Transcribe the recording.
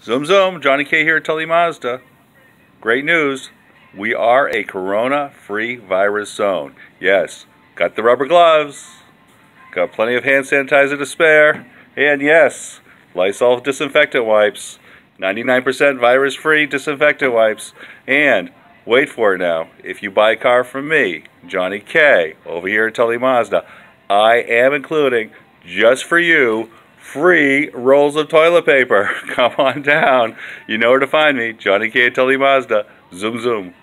Zoom zoom, Johnny K here at Tully Mazda. Great news, we are a corona-free virus zone. Yes, got the rubber gloves, got plenty of hand sanitizer to spare, and yes, Lysol disinfectant wipes, 99% virus-free disinfectant wipes, and wait for it now, if you buy a car from me, Johnny K, over here at Tully Mazda, I am including, just for you, free rolls of toilet paper. Come on down. You know where to find me. Johnny K at Tully Mazda. Zoom zoom.